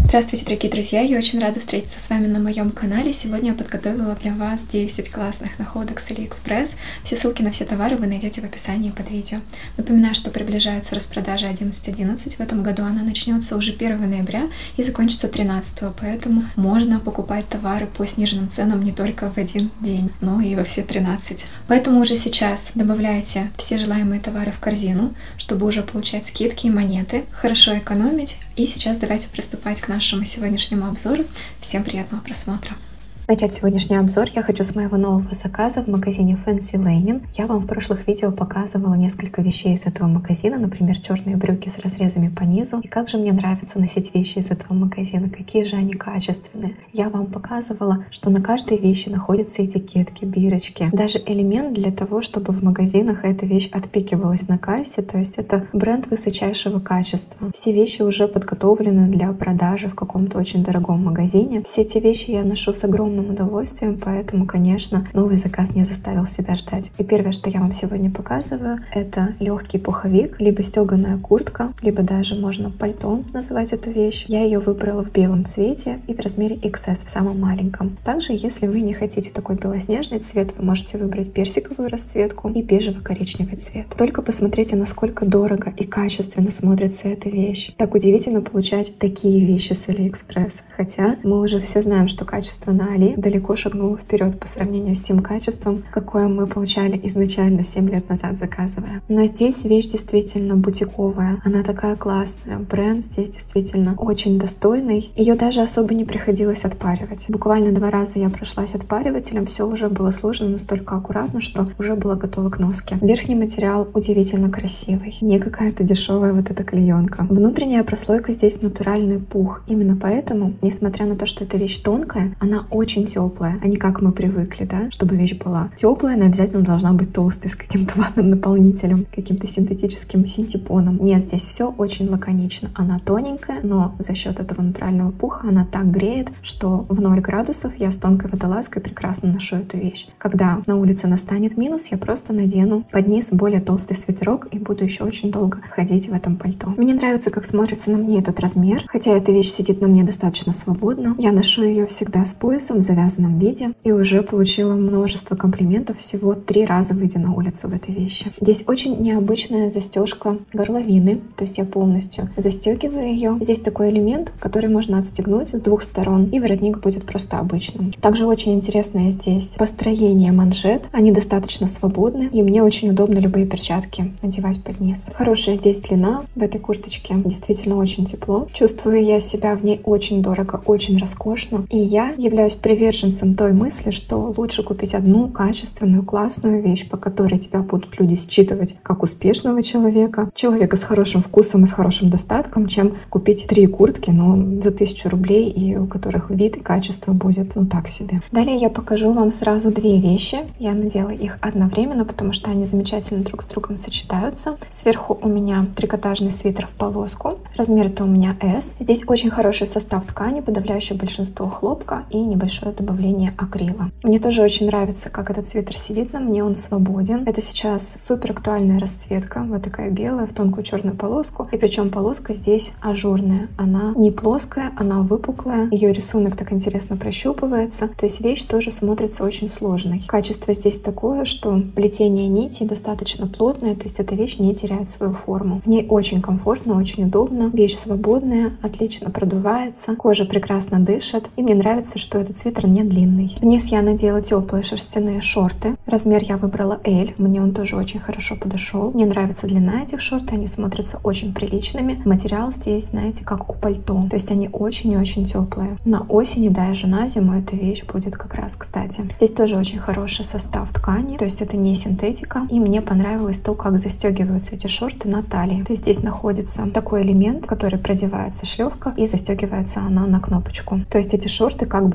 Здравствуйте, дорогие друзья! Я очень рада встретиться с вами на моем канале. Сегодня я подготовила для вас 10 классных находок с AliExpress. Все ссылки на все товары вы найдете в описании под видео. Напоминаю, что приближается распродажа 11.11. В этом году она начнется уже 1 ноября и закончится 13, поэтому можно покупать товары по сниженным ценам не только в один день, но и во все 13. Поэтому уже сейчас добавляйте все желаемые товары в корзину, чтобы уже получать скидки и монеты, хорошо экономить. И сейчас давайте приступать к нашему сегодняшнему обзору. Всем приятного просмотра! Начать сегодняшний обзор я хочу с моего нового заказа в магазине Fancy Linen. Я вам в прошлых видео показывала несколько вещей из этого магазина, например, черные брюки с разрезами по низу. И как же мне нравится носить вещи из этого магазина, какие же они качественные. Я вам показывала, что на каждой вещи находятся этикетки, бирочки, даже элемент для того, чтобы в магазинах эта вещь отпикивалась на кассе, то есть это бренд высочайшего качества. Все вещи уже подготовлены для продажи в каком-то очень дорогом магазине. Все эти вещи я ношу с огромным удовольствием, поэтому, конечно, новый заказ не заставил себя ждать. И первое, что я вам сегодня показываю, это легкий пуховик, либо стеганая куртка, либо даже можно пальто называть эту вещь. Я ее выбрала в белом цвете и в размере XS, в самом маленьком. Также, если вы не хотите такой белоснежный цвет, вы можете выбрать персиковую расцветку и бежево-коричневый цвет. Только посмотрите, насколько дорого и качественно смотрится эта вещь. Так удивительно получать такие вещи с AliExpress. Хотя мы уже все знаем, что качество на Али далеко шагнуло вперед по сравнению с тем качеством, какое мы получали изначально 7 лет назад, заказывая. Но здесь вещь действительно бутиковая, она такая классная, бренд здесь действительно очень достойный. Ее даже особо не приходилось отпаривать. Буквально 2 раза я прошлась отпаривателем, все уже было сложено настолько аккуратно, что уже было готово к носке. Верхний материал удивительно красивый, не какая-то дешевая вот эта клеенка. Внутренняя прослойка здесь натуральный пух, именно поэтому, несмотря на то, что эта вещь тонкая, она очень теплая, а не как мы привыкли, да, чтобы вещь была теплая, она обязательно должна быть толстой, с каким-то ватным наполнителем, каким-то синтетическим синтепоном. Нет, здесь все очень лаконично. Она тоненькая, но за счет этого натурального пуха она так греет, что в 0 градусов я с тонкой водолазкой прекрасно ношу эту вещь. Когда на улице настанет минус, я просто надену под низ более толстый свитерок и буду еще очень долго ходить в этом пальто. Мне нравится, как смотрится на мне этот размер, хотя эта вещь сидит на мне достаточно свободно. Я ношу ее всегда с поясом, в завязанном виде, и уже получила множество комплиментов всего 3 раза, выйдя на улицу в этой вещи. Здесь очень необычная застежка горловины, то есть я полностью застегиваю ее. Здесь такой элемент, который можно отстегнуть с 2 сторон, и воротник будет просто обычным. Также очень интересное здесь построение манжет, они достаточно свободны, и мне очень удобно любые перчатки надевать под низ. Хорошая здесь длина в этой курточке, действительно очень тепло. Чувствую я себя в ней очень дорого, очень роскошно, и я являюсь приверженцем той мысли, что лучше купить одну качественную, классную вещь, по которой тебя будут люди считывать как успешного человека с хорошим вкусом и с хорошим достатком, чем купить 3 куртки, но за 1000 рублей, и у которых вид и качество будет, ну, так себе. Далее я покажу вам сразу 2 вещи. Я надела их одновременно, потому что они замечательно друг с другом сочетаются. Сверху у меня трикотажный свитер в полоску. Размер это у меня S. Здесь очень хороший состав ткани, подавляющее большинство хлопка и небольшое добавление акрила. Мне тоже очень нравится, как этот свитер сидит на мне, он свободен. Это сейчас супер актуальная расцветка, вот такая белая в тонкую черную полоску, и причем полоска здесь ажурная. Она не плоская, она выпуклая, ее рисунок так интересно прощупывается, то есть вещь тоже смотрится очень сложной. Качество здесь такое, что плетение нитей достаточно плотное, то есть эта вещь не теряет свою форму. В ней очень комфортно, очень удобно, вещь свободная, отлично продувается, кожа прекрасно дышит, и мне нравится, что этот свитер не длинный. Вниз я надела теплые шерстяные шорты. Размер я выбрала L. Мне он тоже очень хорошо подошел. Мне нравится длина этих шорт, они смотрятся очень приличными. Материал здесь, знаете, как у пальто. То есть они очень-очень теплые. На осень и даже на зиму эта вещь будет как раз кстати. Здесь тоже очень хороший состав ткани, то есть это не синтетика. И мне понравилось то, как застегиваются эти шорты на талии. То есть здесь находится такой элемент, который продевается шлевка и застегивается она на кнопочку. То есть эти шорты как бы имеют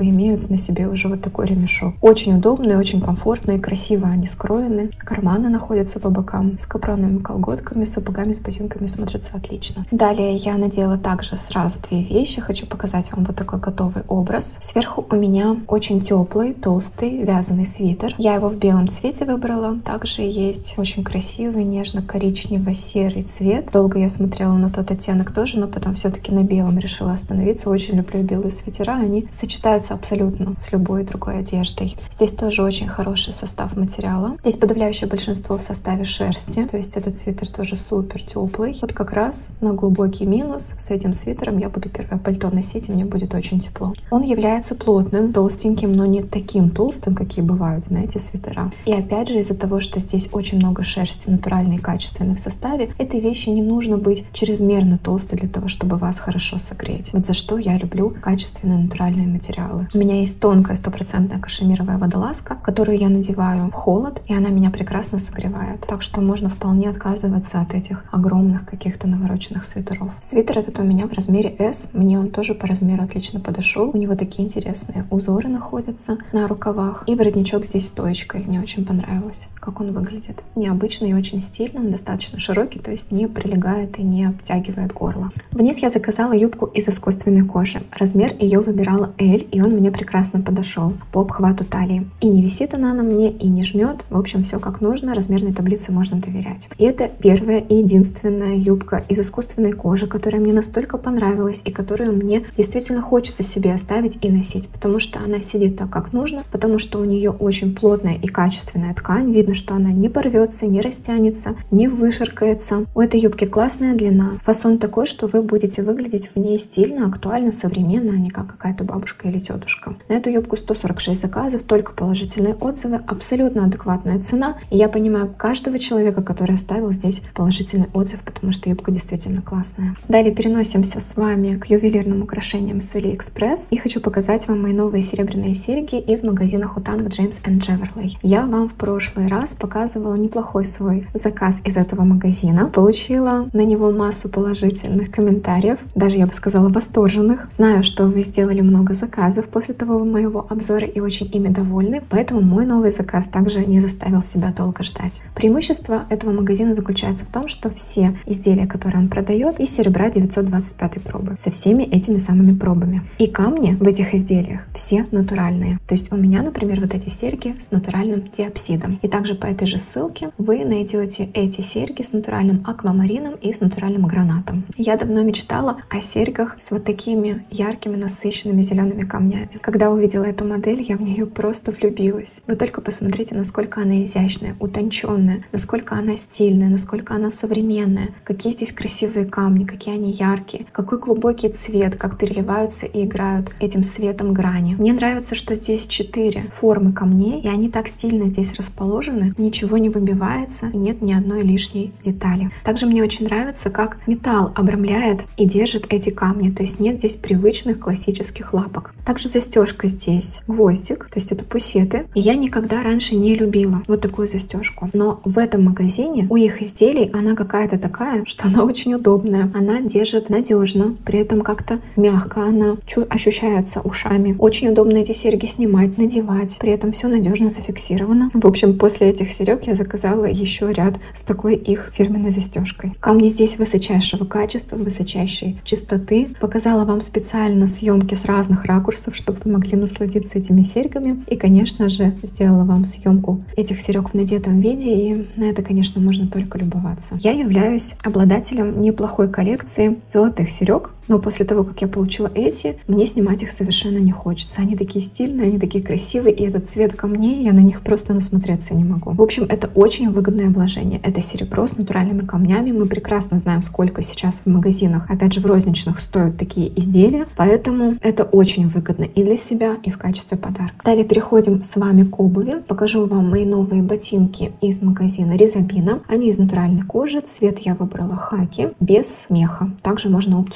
на себе уже вот такой ремешок. Очень удобные, очень комфортные, красиво они скроены. Карманы находятся по бокам. С капроновыми колготками, с сапогами, с ботинками смотрятся отлично. Далее я надела также сразу две вещи. Хочу показать вам вот такой готовый образ. Сверху у меня очень теплый, толстый, вязаный свитер. Я его в белом цвете выбрала. Также есть очень красивый, нежно-коричнево-серый цвет. Долго я смотрела на тот оттенок тоже, но потом все-таки на белом решила остановиться. Очень люблю белые свитера. Они сочетаются абсолютно с любой другой одеждой. Здесь тоже очень хороший состав материала. Здесь подавляющее большинство в составе шерсти. То есть этот свитер тоже супер теплый. Вот как раз на глубокий минус с этим свитером я буду первое пальто носить, и мне будет очень тепло. Он является плотным, толстеньким, но не таким толстым, какие бывают, знаете, свитера. И опять же, из-за того, что здесь очень много шерсти, натуральной и качественной в составе, этой вещи не нужно быть чрезмерно толстой для того, чтобы вас хорошо согреть. Вот за что я люблю качественные натуральные материалы. У меня есть тонкая 100% кашемировая водолазка, которую я надеваю в холод, и она меня прекрасно согревает. Так что можно вполне отказываться от этих огромных каких-то навороченных свитеров. Свитер этот у меня в размере S. Мне он тоже по размеру отлично подошел. У него такие интересные узоры находятся на рукавах. И воротничок здесь стоечкой. Мне очень понравилось, как он выглядит. Необычный и очень стильный. Он достаточно широкий, то есть не прилегает и не обтягивает горло. Вниз я заказала юбку из искусственной кожи. Размер ее выбирала L, и он мне прекрасно подошел по обхвату талии. И не висит она на мне, и не жмет. В общем, все как нужно. Размерной таблице можно доверять. И это первая и единственная юбка из искусственной кожи, которая мне настолько понравилась и которую мне действительно хочется себе оставить и носить, потому что она сидит так, как нужно, потому что у нее очень плотная и качественная ткань. Видно, что она не порвется, не растянется, не вышаркается. У этой юбки классная длина. Фасон такой, что вы будете выглядеть в ней стильно, актуально, современно, а не как какая-то бабушка или тетушка. На эту юбку 146 заказов, только положительные отзывы, абсолютно адекватная цена. И я понимаю каждого человека, который оставил здесь положительный отзыв, потому что юбка действительно классная. Далее переносимся с вами к ювелирным украшениям с AliExpress. И хочу показать вам мои новые серебряные серьги из магазина Хутанг Джеймс энд Джеверлей. Я вам в прошлый раз показывала неплохой свой заказ из этого магазина. Получила на него массу положительных комментариев, даже я бы сказала восторженных. Знаю, что вы сделали много заказов после того моего обзора и очень ими довольны, поэтому мой новый заказ также не заставил себя долго ждать. Преимущество этого магазина заключается в том, что все изделия, которые он продает, из серебра 925 пробы, со всеми этими самыми пробами. И камни в этих изделиях все натуральные. То есть у меня, например, вот эти серьги с натуральным диапсидом. И также по этой же ссылке вы найдете эти серьги с натуральным аквамарином и с натуральным гранатом. Я давно мечтала о серьгах с вот такими яркими, насыщенными зелеными камнями. Когда увидела эту модель, я в нее просто влюбилась. Вы только посмотрите, насколько она изящная, утонченная, насколько она стильная, насколько она современная, какие здесь красивые камни, какие они яркие, какой глубокий цвет, как переливаются и играют этим светом грани. Мне нравится, что здесь 4 формы камней, и они так стильно здесь расположены, ничего не выбивается, нет ни одной лишней детали. Также мне очень нравится, как металл обрамляет и держит эти камни, то есть нет здесь привычных классических лапок. Также застежка здесь гвоздик, то есть это пусеты. И я никогда раньше не любила вот такую застежку, но в этом магазине у их изделий она какая-то такая, что она очень удобная, она держит надежно, при этом как-то мягко она ощущается ушами. Очень удобно эти серьги снимать, надевать, при этом все надежно зафиксировано. В общем, после этих серег я заказала еще ряд с такой их фирменной застежкой. Камни здесь высочайшего качества, высочайшей чистоты. Показала вам специально съемки с разных ракурсов, чтобы вы могли насладиться этими серьгами. И, конечно же, сделала вам съемку этих серег в надетом виде, и на это, конечно, можно только любоваться. Я являюсь обладателем неплохой коллекции золотых серег, но после того, как я получила эти, мне снимать их совершенно не хочется. Они такие стильные, они такие красивые, и этот цвет камней, я на них просто насмотреться не могу. В общем, это очень выгодное вложение. Это серебро с натуральными камнями. Мы прекрасно знаем, сколько сейчас в магазинах, опять же, в розничных стоят такие изделия, поэтому это очень выгодно и для себя, и в качестве подарка. Далее переходим с вами к обуви. Покажу вам мои новые ботинки из магазина Резабина. Они из натуральной кожи. Цвет я выбрала хаки, без меха. Также можно опцию с мехом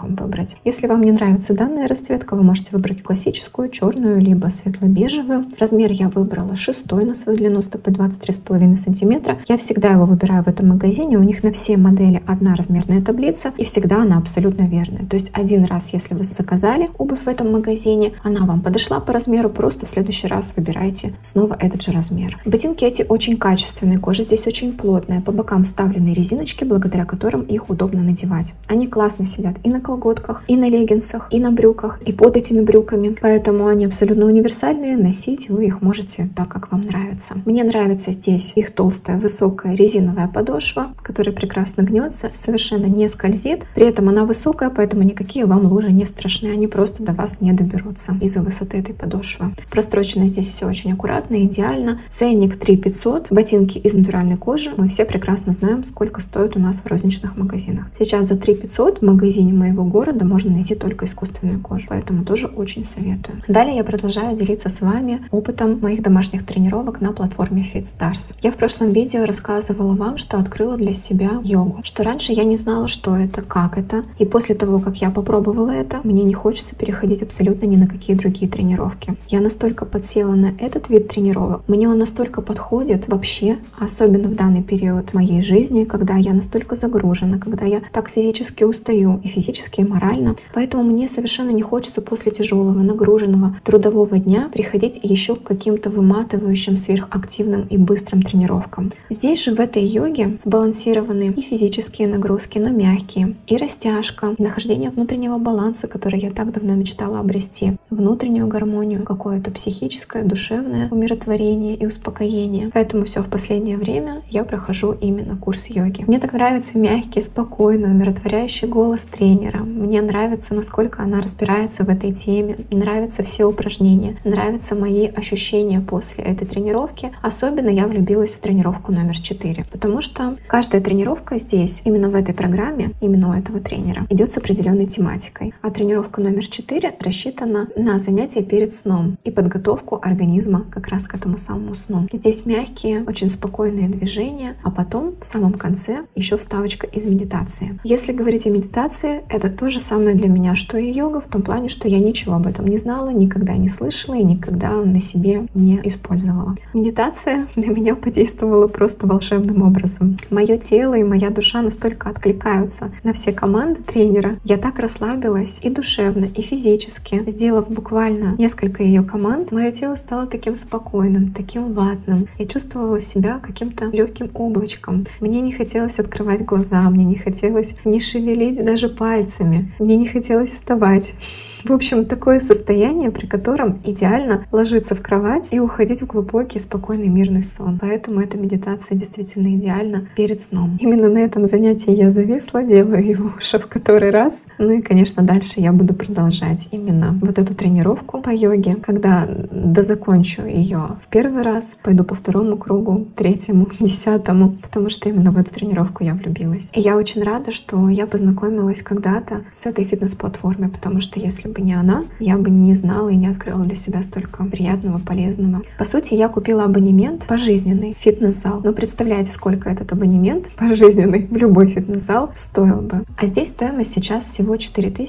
вам выбрать. Если вам не нравится данная расцветка, вы можете выбрать классическую, черную, либо светло-бежевую. Размер я выбрала 6 на свою длину стопы 23,5 сантиметра. Я всегда его выбираю в этом магазине. У них на все модели одна размерная таблица, и всегда она абсолютно верная. То есть один раз, если вы заказали обувь в этом магазине, она вам подошла по размеру, просто в следующий раз выбирайте снова этот же размер. Ботинки эти очень качественные, кожа здесь очень плотная, по бокам вставлены резиночки, благодаря которым их удобно надевать. Они классно сидят и на колготках, и на леггинсах, и на брюках, и под этими брюками, поэтому они абсолютно универсальные, носить вы их можете так, как вам нравится. Мне нравится здесь их толстая, высокая резиновая подошва, которая прекрасно гнется, совершенно не скользит, при этом она высокая, поэтому никакие вам лужи не страшны, они просто до вас не доберутся из-за высоты этой подошвы. Прострочено здесь все очень аккуратно, идеально. Ценник 3500, ботинки из натуральной кожи, мы все прекрасно знаем, сколько стоит у нас в розничных магазинах. Сейчас за 3500 в магазине моего города можно найти только искусственную кожу, поэтому тоже очень советую. Далее я продолжаю делиться с вами опытом моих домашних тренировок на платформе FitStars. Я в прошлом видео рассказывала вам, что открыла для себя йогу, что раньше я не знала, что это, как это, и после того, как я попробовала это, мне не хочется переходить абсолютно ни на какие другие тренировки. Я настолько подсела на этот вид тренировок, мне он настолько подходит вообще, особенно в данный период моей жизни, когда я настолько загружена, когда я так физически устаю, и физически, и морально, поэтому мне совершенно не хочется после тяжелого, нагруженного трудового дня приходить еще к каким-то выматывающим, сверхактивным и быстрым тренировкам. Здесь же в этой йоге сбалансированы и физические нагрузки, но мягкие, и растяжка, и нахождение внутреннего баланса, который я так давно мечтала обрести, внутреннюю гармонию, какое-то психическое, душевное умиротворение и успокоение. Поэтому все в последнее время я прохожу именно курс йоги. Мне так нравится мягкий, спокойный, умиротворяющий голос тренера. Мне нравится, насколько она разбирается в этой теме. Мне нравятся все упражнения, нравятся мои ощущения после этой тренировки. Особенно я влюбилась в тренировку номер 4, потому что каждая тренировка здесь, именно в этой программе, именно у этого тренера, идет с определенной тематикой. А тренировка номер 4 рассчитана на занятия перед сном и подготовку организма как раз к этому самому сну. Здесь мягкие, очень спокойные движения, а потом в самом конце еще вставочка из медитации. Если говорить о медитации, это то же самое для меня, что и йога, в том плане, что я ничего об этом не знала, никогда не слышала и никогда на себе не использовала. Медитация на меня подействовала просто волшебным образом. Мое тело и моя душа настолько откликаются на все команды тренера. Я так расслабилась и душевно, и физически. Сделав буквально несколько ее команд, мое тело стало таким спокойным, таким ватным. Я чувствовала себя каким-то легким облачком. Мне не хотелось открывать глаза, мне не хотелось не шевелить даже пальцами, мне не хотелось вставать. В общем, такое состояние, при котором идеально ложиться в кровать и уходить в глубокий, спокойный, мирный сон. Поэтому эта медитация действительно идеальна перед сном. Именно на этом занятии я зависла, делаю его уже в который раз. Ну и, конечно, дальше я буду продолжать именно вот эту тренировку по йоге. Когда дозакончу ее в первый раз, пойду по второму кругу, третьему, 10-му, потому что именно в эту тренировку я влюбилась. И я очень рада, что я познакомилась когда-то с этой фитнес-платформой, потому что если бы не она, я бы не знала и не открыла для себя столько приятного, полезного. По сути, я купила абонемент пожизненный в фитнес-зал. Но представляете, сколько этот абонемент пожизненный в любой фитнес-зал стоил бы. А здесь стоимость сейчас всего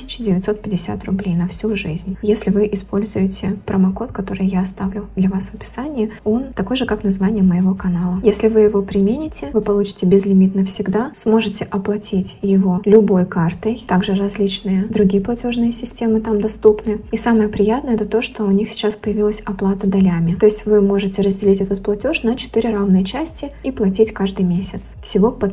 4950 рублей на всю жизнь. Если вы используете промокод, который я оставлю для вас в описании, он такой же, как название моего канала. Если вы его примените, вы получите безлимит навсегда, сможете оплатить его любой картой, также различные другие платежные системы там доступны. И самое приятное это то, что у них сейчас появилась оплата долями. То есть вы можете разделить этот платеж на 4 равные части и платить каждый месяц. Всего по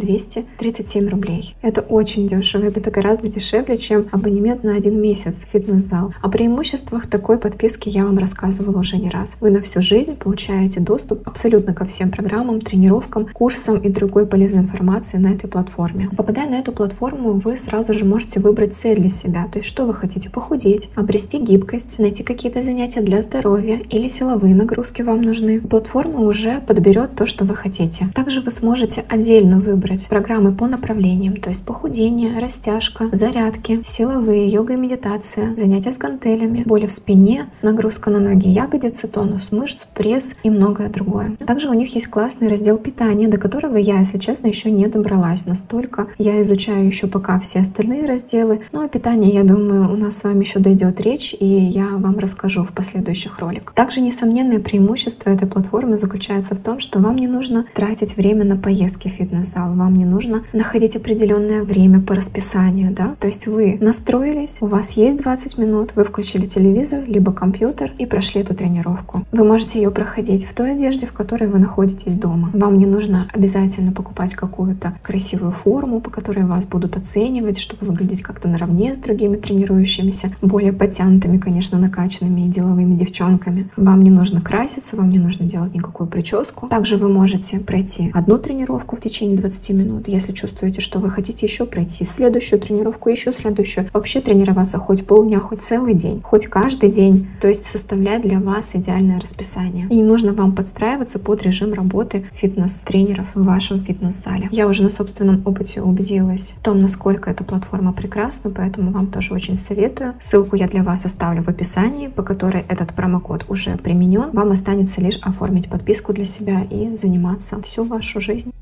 1237 рублей. Это очень дешево. Это гораздо дешевле, чем абонемент на 1 месяц в фитнес-зал. О преимуществах такой подписки я вам рассказывала уже не раз. Вы на всю жизнь получаете доступ абсолютно ко всем программам, тренировкам, курсам и другой полезной информации на этой платформе. Попадая на эту платформу, вы сразу же можете выбрать цель для себя. То есть что вы хотите: похудеть, обрести гибкость, найти какие-то занятия для здоровья или силовые нагрузки вам нужны. Платформа уже подберет то, что вы хотите. Также вы сможете отдельно выбрать программы по направлениям, то есть похудение, растяжка, зарядки, силовые, йога и медитация, занятия с гантелями, боли в спине, нагрузка на ноги, ягодицы, тонус мышц, пресс и многое другое. Также у них есть классный раздел питания, до которого я, если честно, еще не добралась. Настолько я изучаю еще пока все остальные разделы. Ну а питание, я думаю, у нас с вами еще дойдет речь, и я вам расскажу в последующих роликах. Также несомненное преимущество этой платформы заключается в том, что вам не нужно тратить время на поездки в фитнес-зал, вам не нужно находить определенное время по расписанию, да? То есть вы настроились, у вас есть 20 минут, вы включили телевизор, либо компьютер и прошли эту тренировку. Вы можете ее проходить в той одежде, в которой вы находитесь дома. Вам не нужно обязательно покупать какую-то красивую форму, по которой вас будут оценивать, чтобы выглядеть как-то наравне с другими тренирующимися, более подтянутыми, конечно, накачанными и деловыми девчонками. Вам не нужно краситься, вам не нужно делать никакую прическу. Также вы можете пройти одну тренировку в течение 20 минут. Если чувствуете, что вы хотите еще пройти следующую тренировку, еще следующую, вообще тренироваться хоть полдня, хоть целый день, хоть каждый день, то есть составлять для вас идеальное расписание. И не нужно вам подстраиваться под режим работы фитнес-тренеров в вашем фитнес-зале. Я уже на собственном опыте убедилась в том, насколько эта платформа прекрасна, поэтому вам тоже очень советую. Ссылку я для вас оставлю в описании, по которой этот промокод уже применен. Вам останется лишь оформить подписку для себя и заниматься всю вашу жизнь.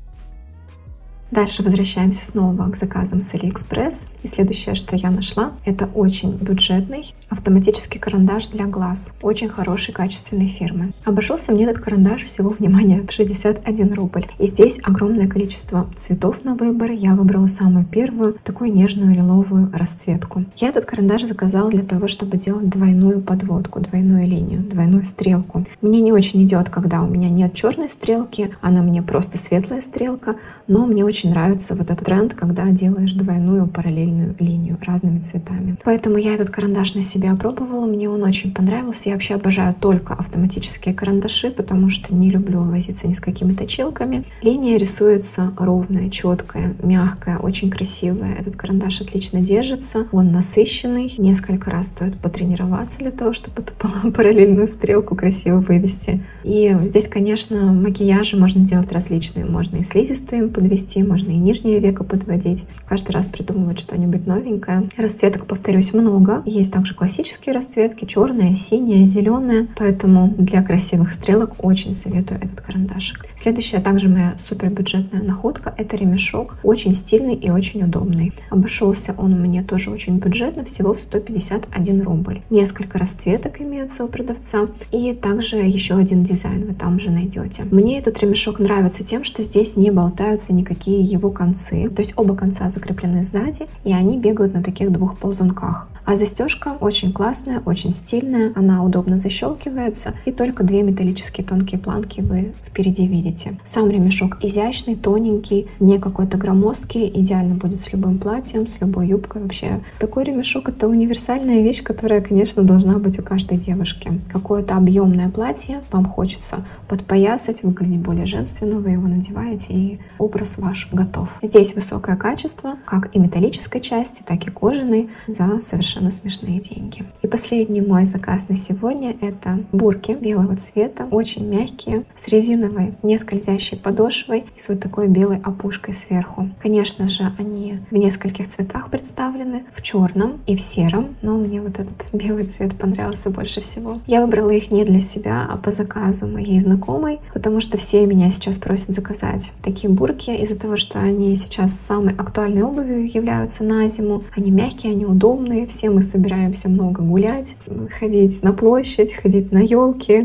Дальше возвращаемся снова к заказам с AliExpress. И следующее, что я нашла, это очень бюджетный автоматический карандаш для глаз. Очень хорошей, качественной фирмы. Обошелся мне этот карандаш всего, внимание, в 61 рубль. И здесь огромное количество цветов на выбор. Я выбрала самую первую, такую нежную лиловую расцветку. Я этот карандаш заказала для того, чтобы делать двойную подводку, двойную линию, двойную стрелку. Мне не очень идет, когда у меня нет черной стрелки, она мне просто светлая стрелка, но мне очень нравится вот этот тренд, когда делаешь двойную параллельную линию разными цветами. Поэтому я этот карандаш на себе опробовала, мне он очень понравился. Я вообще обожаю только автоматические карандаши, потому что не люблю возиться ни с какими точилками. Линия рисуется ровная, четкая, мягкая, очень красивая. Этот карандаш отлично держится, он насыщенный. Несколько раз стоит потренироваться для того, чтобы эту параллельную стрелку красиво вывести. И здесь, конечно, макияжи можно делать различные. Можно и слизистую им подвести, можно и нижнее веко подводить. Каждый раз придумывать что-нибудь новенькое. Расцветок, повторюсь, много. Есть также классические расцветки, черная, синяя, зеленая. Поэтому для красивых стрелок очень советую этот карандашик. Следующая также моя супербюджетная находка — это ремешок. Очень стильный и очень удобный. Обошелся он мне тоже очень бюджетно, всего в 151 рубль. Несколько расцветок имеются у продавца. И также еще один дизайн вы там же найдете. Мне этот ремешок нравится тем, что здесь не болтаются никакие его концы. То есть оба конца закреплены сзади, и они бегают на таких двух ползунках. А застежка очень классная, очень стильная, она удобно защелкивается, и только две металлические тонкие планки вы впереди видите. Сам ремешок изящный, тоненький, не какой-то громоздкий, идеально будет с любым платьем, с любой юбкой вообще. Такой ремешок — это универсальная вещь, которая, конечно, должна быть у каждой девушки. Какое-то объемное платье вам хочется подпоясать, выглядеть более женственно, вы его надеваете, и образ ваш готов. Здесь высокое качество, как и металлической части, так и кожаной, за совершенно смешные деньги. И последний мой заказ на сегодня — это бурки белого цвета, очень мягкие, с резиновой, не скользящей подошвой и с вот такой белой опушкой сверху. Конечно же, они в нескольких цветах представлены, в черном и в сером, но мне вот этот белый цвет понравился больше всего. Я выбрала их не для себя, а по заказу моей знакомой, потому что все меня сейчас просят заказать такие бурки из-за того, что они сейчас самой актуальной обувью являются на зиму. Они мягкие, они удобные, все мы собираемся много гулять, ходить на площадь, ходить на елки,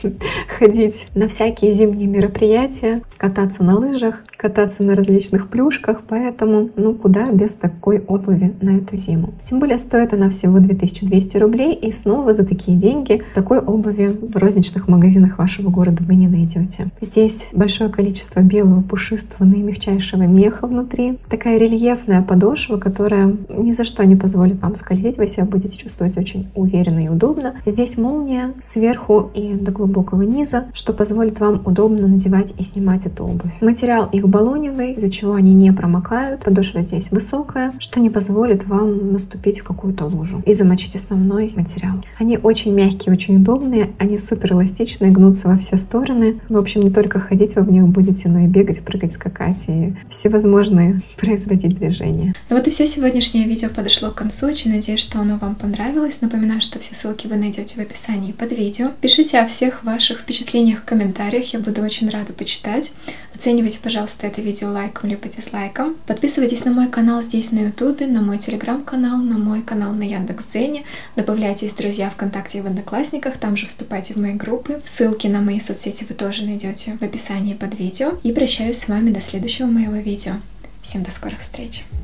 ходить на всякие зимние мероприятия, кататься на лыжах, кататься на различных плюшках, поэтому, ну, куда без такой обуви на эту зиму. Тем более стоит она всего 2200 рублей, и снова за такие деньги такой обуви в розничных магазинах вашего города вы не найдете. Здесь большое количество белого, пушистого, наимягчайшего меха внутри. Такая рельефная подошва, которая ни за что не позволит вам скользить, вы себя будете чувствовать очень уверенно и удобно. Здесь молния сверху и до глубокого низа, что позволит вам удобно надевать и снимать эту обувь. Материал их баллоневый, из-за чего они не промокают. Подошва здесь высокая, что не позволит вам наступить в какую-то лужу и замочить основной материал. Они очень мягкие, очень удобные, они супер эластичные, гнутся во все стороны. В общем, не только ходить вы в них будете, но и бегать, прыгать, скакать и всевозможные производить движения. Ну вот и все сегодняшнее видео подошло к концу. Очень надеюсь, надеюсь, что оно вам понравилось. Напоминаю, что все ссылки вы найдете в описании под видео. Пишите о всех ваших впечатлениях в комментариях, я буду очень рада почитать. Оценивайте, пожалуйста, это видео лайком либо дизлайком. Подписывайтесь на мой канал здесь на YouTube, на мой телеграм-канал, на мой канал на Яндекс.Дзене. Добавляйтесь, друзья, ВКонтакте и в Одноклассниках, там же вступайте в мои группы. Ссылки на мои соцсети вы тоже найдете в описании под видео. И прощаюсь с вами до следующего моего видео. Всем до скорых встреч!